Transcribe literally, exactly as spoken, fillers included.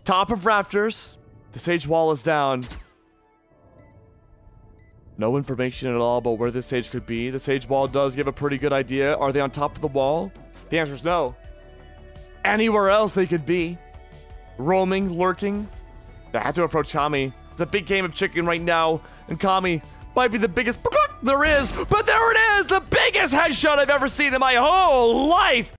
Top of rafters. The Sage wall is down. No information at all about where this Sage could be. The Sage wall does give a pretty good idea. Are they on top of the wall? The answer is no. Anywhere else they could be. Roaming, lurking. They have to approach Kami. It's a big game of chicken right now. And Kami might be the biggest there is. But there it is! The biggest headshot I've ever seen in my whole life!